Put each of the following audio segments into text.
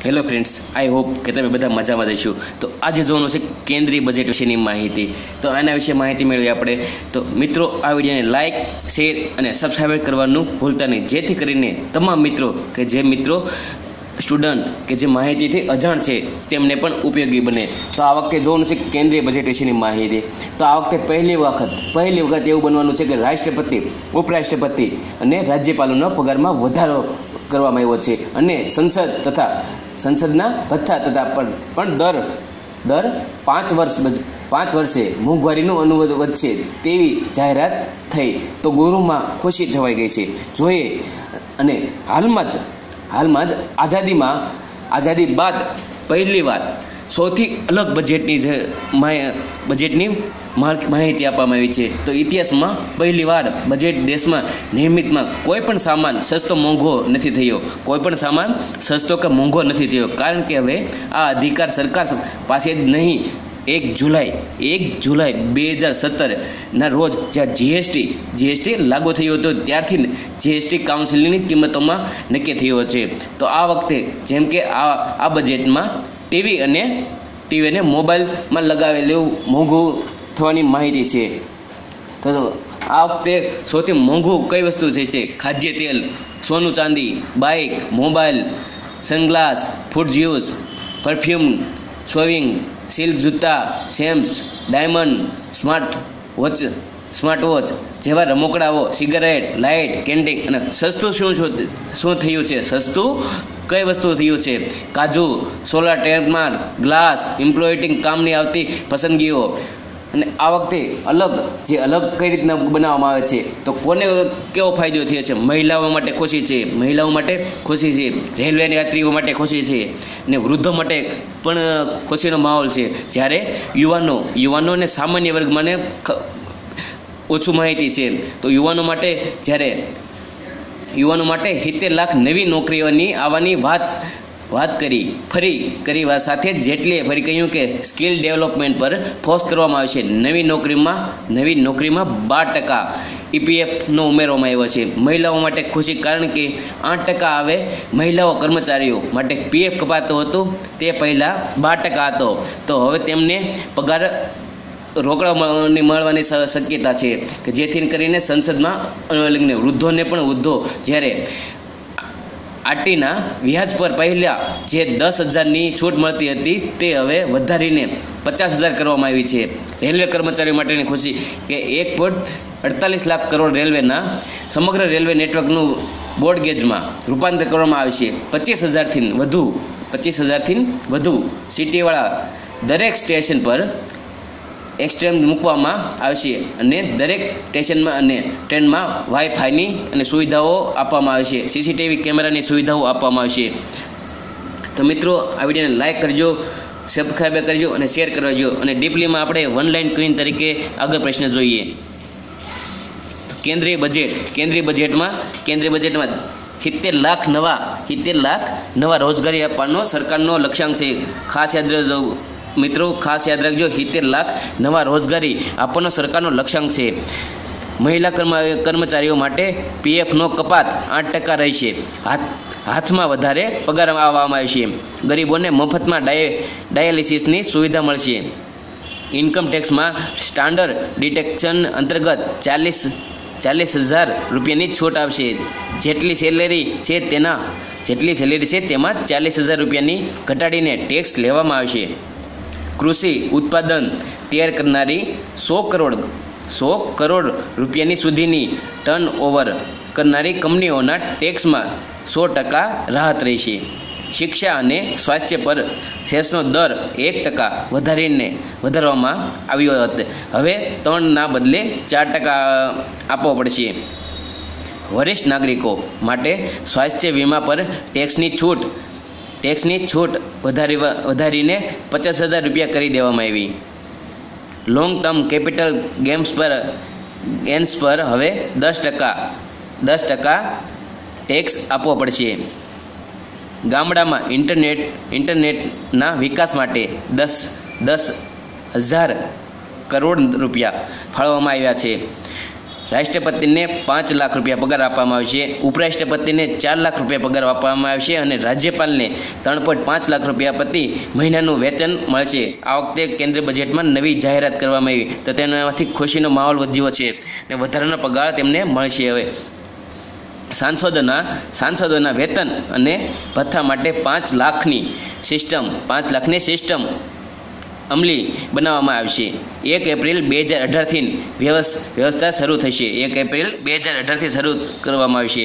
Hello friends, I hope કે તમે બધા મજામાં જઈશું. તો આજે જોવાનું છે કેન્દ્રીય બજેટ વિશેની માહિતી. તો આના વિશે માહિતી મેળવી આપણે. તો મિત્રો, આ વિડીયોને લાઇક, શેર અને સબસ્ક્રાઈબ કરવાનું ભૂલતા નહીં, જેથી કરીને તમામ મિત્રો કે જે મિત્રો સ્ટુડન્ટ કે જે માહિતીથી અજાણ છે તેમને પણ ઉપયોગી બને. તો આ વખતે જોવાનું છે કેન્દ્રીય બજેટ વિશેની માહિતી. તો આ વખતે પહેલી વખત એવું બનવાનું છે કે રાષ્ટ્રપતિ, ઉપરાષ્ટ્રપતિ અને રાજ્યપાલોનો પગારમાં વધારો કરવામાં આવ્યો છે અને સંસદના ભથ્થા તથા પણ દર 5 વર્ષે મોંઘવારીનું અનુવાદ વધશે તેવી જાહેરાત થઈ. તો ગૌરવમાં ખુશી છવાઈ ગઈ છે. જોઈએ અને હાલમાં જ આઝાદી બાદ પહેલી વાર સૌથી અલગ બજેટની માહિતી આપવામાં આવી છે. તો ઇતિહાસમાં પહેલી વાર બજેટ દેશમાં નિર્મિતમાં કોઈ પણ સામાન સસ્તો કે મોંઘો નથી થયો, કારણ કે હવે આ અધિકાર સરકાર પાસે જ નહીં. 1 જુલાઈ 2017ના રોજ જ્યાં જીએસટી લાગુ થયો હતો ત્યારથી જીએસટી કાઉન્સિલની કિંમતોમાં નક્કી થયો છે. તો આ વખતે જેમ કે આ બજેટમાં ટીવી અને મોબાઈલમાં લગાવેલું મોંઘું થવાની માહિતી છે. તો આ વખતે સૌથી મોંઘું કઈ વસ્તુ થઈ છે? ખાદ્ય તેલ, સોનું ચાંદી, bike, mobile, sunglass, food juice, perfume, shaving, silk જૂતા, શેમ્સ, ડાયમંડ, સ્માર્ટ વોચ જેવા રમકડાઓ, સિગારેટ, લાઇટ, કેન્ડી. અને સસ્તું શું થયું છે? સસ્તું કઈ વસ્તુ થયું છે? કાજુ, સોલાર ટ્રેડમાર્ક, ગ્લાસ, એમ્પ્લોયિંગ કામની આવતી પસંદગીઓ. અને આ વખતે અલગ કઈ રીતના બનાવવામાં આવે છે, તો કોને કેવો ફાયદો થયો છે? મહિલાઓ માટે ખુશી છે, રેલવેના યાત્રીઓ માટે ખુશી છે, અને વૃદ્ધો માટે પણ ખુશીનો માહોલ છે. જ્યારે યુવાનો અને સામાન્ય વર્ગમાં ઓછું માહિતી છે. તો યુવાનો માટે 70 લાખ નવી નોકરીઓની આવવાની વાત કરી વાત સાથે જ જેટલીએ ફરી કહ્યું કે સ્કિલ ડેવલપમેન્ટ પર ફોકસ કરવામાં આવે છે. નવી નોકરીમાં 12% EPFનો ઉમેરવામાં આવ્યો છે. મહિલાઓ માટે ખુશી, કારણ કે 8% હવે મહિલાઓ કર્મચારીઓ માટે PF કપાતો હતો, તે પહેલાં 12% હતો. તો હવે તેમને પગાર રોકડા મળવાની શક્યતા છે, કે જેથી કરીને સંસદમાં વૃદ્ધોને પણ જ્યારે આરટીના વ્યાજ પર પહેલાં જે 10,000ની છૂટ મળતી હતી તે હવે વધારીને 50,000 કરવામાં આવી છે. રેલવે કર્મચારીઓ માટેની ખુશી કે 1.48 લાખ કરોડ રેલવેના સમગ્ર રેલવે નેટવર્કનું બ્રોડગેજમાં રૂપાંતર કરવામાં આવશે. 25,000થી વધુ સિટીવાળા દરેક સ્ટેશન પર એક્સટ્રેમ મૂકવામાં આવશે, અને દરેક સ્ટેશનમાં અને ટ્રેનમાં વાઈફાઈની અને સુવિધાઓ આપવામાં આવશે. CCTV કેમેરાની સુવિધાઓ આપવામાં આવશે. તો મિત્રો, આ વિડીયોને લાઇક કરજો, સબસ્ક્રાઈબ કરજો અને શેર કરજો. અને ડીપલીમાં આપણે વન લાઇન ક્વીન તરીકે આગળ પ્રશ્ન જોઈએ. કેન્દ્રીય બજેટમાં 70 લાખ નવા રોજગારી આપવાનો સરકારનો લક્ષ્યાંક છે. ખાસ યાદ રાખજો, 70 લાખ નવા રોજગારી આપવાનો સરકારનો લક્ષ્યાંક છે. મહિલા કર્મચારીઓ માટે PFનો કપાત 8% રહેશે. હાથમાં વધારે પગાર આપવામાં આવશે. ગરીબોને મફતમાં ડાયાલિસિસની સુવિધા મળશે. ઇન્કમ ટેક્સમાં સ્ટાન્ડર્ડ ડિડક્શન અંતર્ગત 40,000 રૂપિયાની છૂટ આવશે. જેટલી સેલેરી છે તેમાં 40,000 રૂપિયાની ઘટાડીને ટેક્સ લેવામાં આવશે. કૃષિ ઉત્પાદન તૈયાર કરનારી 100 કરોડ રૂપિયાની સુધીની ટર્ન ઓવર કરનારી કંપનીઓના ટેક્સમાં 100% રાહત રહેશે. શિક્ષા અને સ્વાસ્થ્ય પર સેસનો દર 1% વધારવામાં આવ્યો હતો. હવે 3ના બદલે 4% આપવો પડશે. વરિષ્ઠ નાગરિકો માટે સ્વાસ્થ્ય વીમા પર ટેક્સની છૂટ વધારીને 50,000 રૂપિયા કરી દેવામાં આવી. લોંગ ટર્મ કેપિટલ ગેન્સ પર હવે 10% ટેક્સ આપવો પડશે. ગામડામાં ઇન્ટરનેટના વિકાસ માટે 10,000 કરોડ રૂપિયા ફાળવવામાં આવ્યા છે. રાષ્ટ્રપતિને 5 લાખ રૂપિયા પગાર આપવામાં આવશે, ઉપરાષ્ટ્રપતિને 4 લાખ રૂપિયા પગાર આપવામાં આવશે અને રાજ્યપાલને 3.5 લાખ રૂપિયા પ્રતિ મહિનાનું વેતન મળશે. આ વખતે કેન્દ્રીય બજેટમાં નવી જાહેરાત કરવામાં આવી તો તેનાથી ખુશીનો માહોલ વધ્યો છે અને વધારાનો પગાર તેમને મળશે. હવે સાંસદોના વેતન અને ભથ્થા માટે 5 લાખની સિસ્ટમ અમલી બનાવવામાં આવશે. 1 એપ્રિલ 2018થી વ્યવસ્થા શરૂ થશે. 1 એપ્રિલ 2018થી શરૂ કરવામાં આવશે.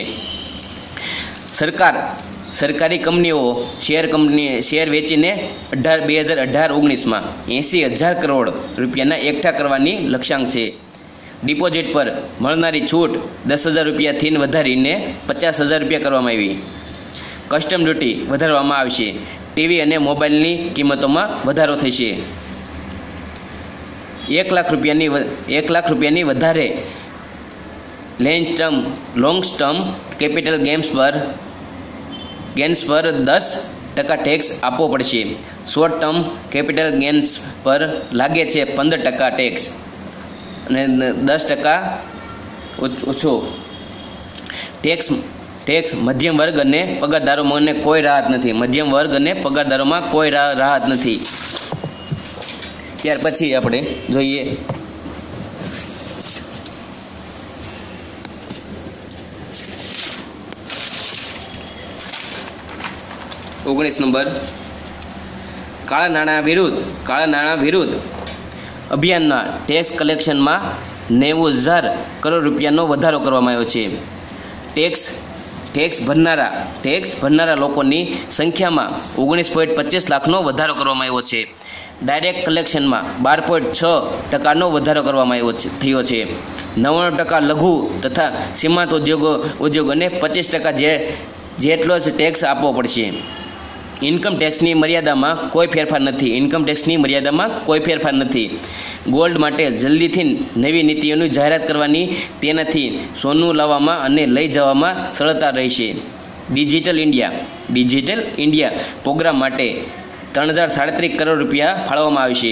સરકારી કંપનીઓ શેર વેચીને 2018-19માં 80,000 કરોડ રૂપિયાના એકઠા કરવાની લક્ષ્યાંક છે. ડિપોઝિટ પર મળનારી છૂટ 10,000 રૂપિયાથી વધારીને 50,000 રૂપિયા કરવામાં આવી. કસ્ટમ ડ્યુટી વધારવામાં આવશે. ટીવી અને મોબાઈલની કિંમતોમાં વધારો થશે. 1 લાખ રૂપિયાની વધારે લોંગ ટર્મ કેપિટલ ગેન્સ પર 10% ટેક્સ આપવો પડશે. શોર્ટ ટર્મ કેપિટલ ગેન્સ પર લાગે છે 15% ટેક્સ અને 10% ઓછો ટેક્સ. મધ્યમ વર્ગ અને પગારદારોમાં કોઈ રાહત નથી. ત્યાર પછી આપણે જોઈએ 19 નંબર, કાળા નાણાં વિરુદ્ધ અભિયાનના ટેક્સ કલેક્શનમાં 90,000 કરોડ રૂપિયાનો વધારો કરવામાં આવ્યો છે. ટેક્સ ભરનારા લોકોની સંખ્યામાં 19.25 લાખનો વધારો કરવામાં આવ્યો છે. ડાયરેક્ટ કલેક્શનમાં 12.6% વધારો કરવામાં થયો છે. 99% લઘુ તથા સીમાંત ઉદ્યોગોને 25% જેટલો જ ટેક્સ આપવો પડશે. ઇન્કમ ટેક્સની મર્યાદામાં કોઈ ફેરફાર નથી. ગોલ્ડ માટે જલ્દીથી નવી નીતિઓની જાહેરાત કરવાની, તેનાથી સોનું લાવવામાં અને લઈ જવામાં સરળતા રહેશે. ડિજિટલ ઇન્ડિયા પ્રોગ્રામ માટે 3,037 કરોડ રૂપિયા ફાળવવામાં આવશે.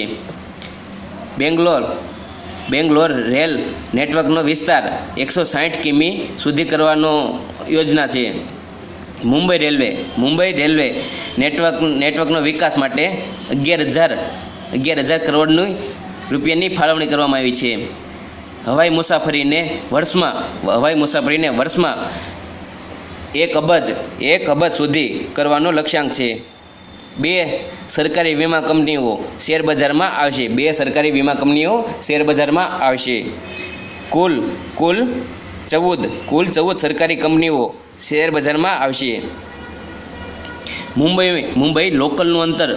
બેંગ્લોર રેલ નેટવર્કનો વિસ્તાર 160 કિમી સુધી કરવાનો યોજના છે. મુંબઈ રેલવે નેટવર્કનો વિકાસ માટે 11,000 કરોડ રૂપિયાની ફાળવણી કરવામાં આવી છે. હવાઈ મુસાફરીને વર્ષમાં 1 અબજ સુધી કરવાનો લક્ષ્યાંક છે. 2 સરકારી વીમા કંપનીઓ શેરબજારમાં આવશે. કુલ 14 સરકારી કંપનીઓ શેરબજારમાં આવશે. મુંબઈ લોકલનું અંતર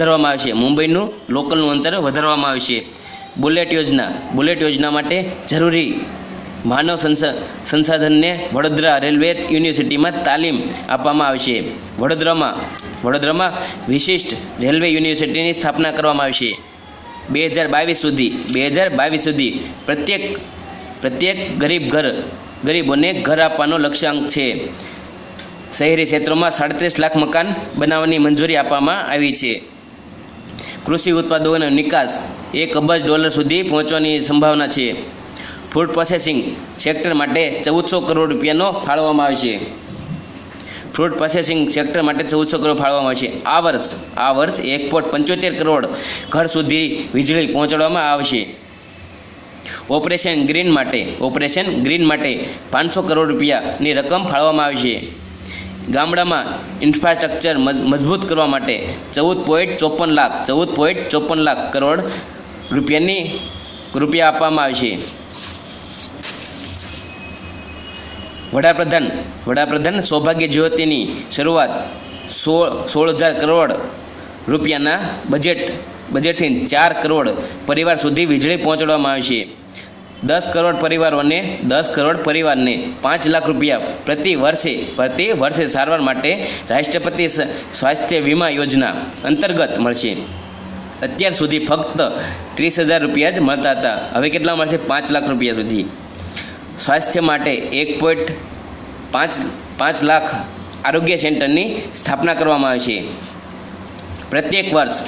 વધારવામાં આવશે. બુલેટ યોજના માટે જરૂરી માનવ સંસાધનને વડોદરા રેલવે યુનિવર્સિટીમાં તાલીમ આપવામાં આવશે. વડોદરામાં વિશિષ્ટ રેલવે યુનિવર્સિટીની સ્થાપના કરવામાં આવશે. 2022 સુધી પ્રત્યેક ગરીબોને ઘર આપવાનો લક્ષ્યાંક છે. શહેરી ક્ષેત્રોમાં 37 લાખ મકાન બનાવવાની મંજૂરી આપવામાં આવી છે. કૃષિ ઉત્પાદનોનો નિકાસ $1 અબજ સુધી પહોંચવાની સંભાવના છે. ફૂડ પ્રોસેસિંગ સેક્ટર માટે 1400 કરોડ રૂપિયાનો ફાળવવામાં આવશે. આ વર્ષ 1.75 કરોડ ઘર સુધી વીજળી પહોંચાડવામાં આવશે. ઓપરેશન ગ્રીન માટે 500 કરોડ રૂપિયાની રકમ ફાળવવામાં આવશે. ગામડામાં ઇન્ફ્રાસ્ટ્રક્ચર મજબૂત કરવા માટે 14.54 લાખ કરોડ રૂપિયા આપવામાં આવશે. વડાપ્રધાન સૌભાગ્ય જ્યોતિની શરૂઆત 16,000 કરોડ રૂપિયાના બજેટથી 4 કરોડ પરિવાર સુધી વીજળી પહોંચાડવામાં આવશે. 10 કરોડ પરિવારને 5 લાખ રૂપિયા પ્રતિ વર્ષે સારવાર માટે રાષ્ટ્રપતિ સ્વાસ્થ્ય વીમા યોજના અંતર્ગત મળશે. અત્યાર સુધી ફક્ત 30,000 રૂપિયા જ મળતા હતા. હવે કેટલા મળશે? 5 લાખ રૂપિયા સુધી. સ્વાસ્થ્ય માટે 1.5 લાખ આરોગ્ય સેન્ટરની સ્થાપના કરવામાં આવશે. પ્રત્યેક વર્ષ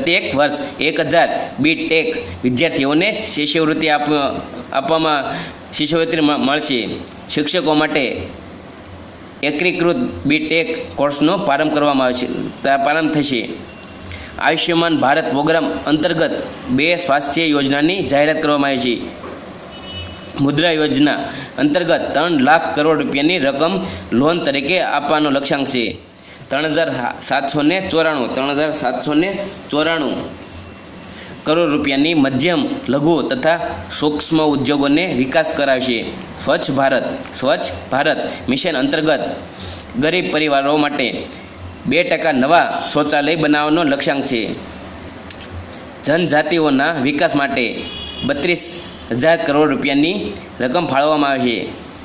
1,000 બી.ટેક વિદ્યાર્થીઓને શિષ્યવૃત્તિ આપવામાં શિષ્યવૃત્તિ મળશે. શિક્ષકો માટે એકીકૃત BTech કોર્સનો પ્રારંભ થશે. આયુષ્યમાન ભારત પ્રોગ્રામ અંતર્ગત 2 સ્વાસ્થ્ય યોજનાની જાહેરાત કરવામાં આવી છે. મુદ્રા યોજના અંતર્ગત 3 લાખ કરોડ રૂપિયાની રકમ લોન તરીકે આપવાનો લક્ષ્યાંક છે. 3,794 કરોડ રૂપિયાની મધ્યમ લઘુ તથા સૂક્ષ્મ ઉદ્યોગોને વિકાસ કરાવશે. સ્વચ્છ ભારત મિશન અંતર્ગત ગરીબ પરિવારો માટે 2% નવા શૌચાલય બનાવવાનો લક્ષ્યાંક છે. જનજાતિઓના વિકાસ માટે 32,000 કરોડ રૂપિયાની રકમ ફાળવવામાં આવશે.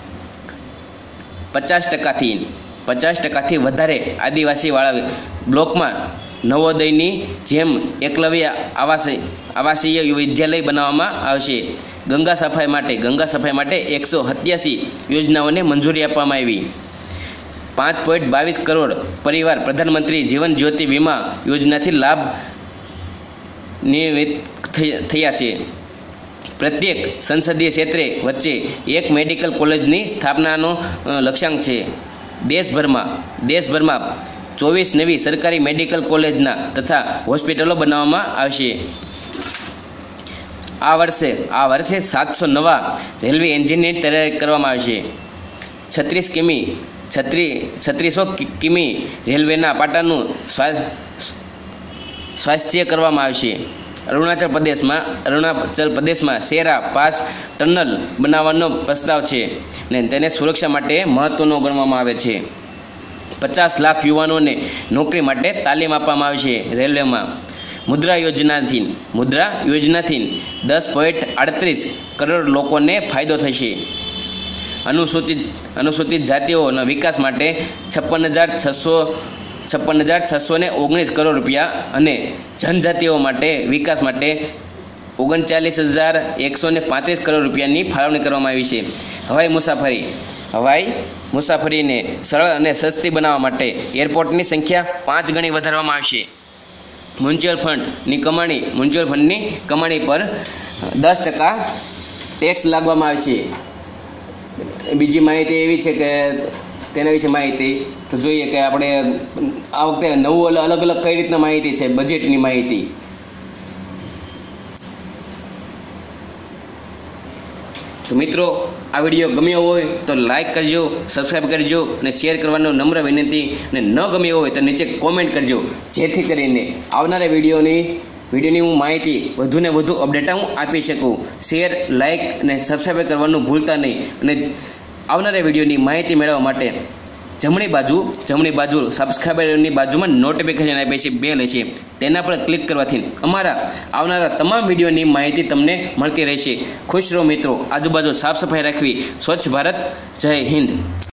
50% વધારે આદિવાસીવાળા બ્લોકમાં નવોદયની જેમ એકલવ્ય આવાસીય વિદ્યાલય બનાવવામાં આવશે. ગંગા સફાઈ માટે 187 યોજનાઓને મંજૂરી આપવામાં આવી. 5.22 કરોડ પરિવાર પ્રધાનમંત્રી જીવન જ્યોતિ વીમા યોજનાથી લાભ નિવૃત્ત થયા છે. પ્રત્યેક સંસદીય ક્ષેત્રે વચ્ચે 1 મેડિકલ કોલેજની સ્થાપનાનો લક્ષ્યાંક છે. દેશભરમાં 24 નવી સરકારી મેડિકલ કોલેજના તથા હોસ્પિટલો બનાવવામાં આવશે. આ વર્ષે 700 નવા રેલવે એન્જિનની તૈયારી કરવામાં આવશે. 3600 કિમી રેલવેના પાટાનું સ્વાસ્થ્ય કરવામાં આવશે. અરુણાચલ પ્રદેશમાં શેરા પાસ ટનલ બનાવવાનો પ્રસ્તાવ છે અને તેને સુરક્ષા માટે મહત્વનો ગણવામાં આવે છે. 50 લાખ યુવાનોને નોકરી માટે તાલીમ આપવામાં આવશે. રેલવેમાં મુદ્રા યોજનાથી 10.38 કરોડ લોકોને ફાયદો થશે. અનુસૂચિત જાતિઓના વિકાસ માટે 56,619 કરોડ રૂપિયા અને જનજાતિઓ માટે વિકાસ માટે 39,135 કરોડ રૂપિયાની ફાળવણી કરવામાં આવી છે. હવાઈ મુસાફરીને સરળ અને સસ્તી બનાવવા માટે એરપોર્ટની સંખ્યા 5 ગણી વધારવામાં આવશે. મ્યુચ્યુઅલ ફંડની કમાણી પર 10% ટેક્સ લાગવામાં આવશે. બીજી માહિતી એવી છે કે તેના વિશે માહિતી તો જોઈએ કે આપણે આ વખતે નવું અલગ કઈ રીતના માહિતી છે, બજેટની માહિતી. તો મિત્રો, આ વિડીયો ગમ્યો હોય તો લાઈક કરજો, સબસ્ક્રાઈબ કરજો અને શેર કરવાનો નમ્ર વિનંતી. અને ન ગમ્યો હોય તો નીચે કોમેન્ટ કરજો, જેથી કરીને આવનારા વિડીયોની હું માહિતી વધુને વધુ અપડેટ હું આપી શકું. શેર, લાઈક અને સબસ્ક્રાઈબ કરવાનું ભૂલતા નહીં. અને આવનારા વિડીયોની માહિતી મેળવવા માટે જમણી બાજુ સબસ્ક્રાઈબરની બાજુમાં નોટિફિકેશન આપે છે, બેલ હશે, તેના પર ક્લિક કરવાથી અમારા આવનારા તમામ વિડીયોની માહિતી તમને મળતી રહેશે. ખુશ રહો મિત્રો. આજુબાજુ સાફ સફાઈ રાખવી. સ્વચ્છ ભારત. જય હિન્દ.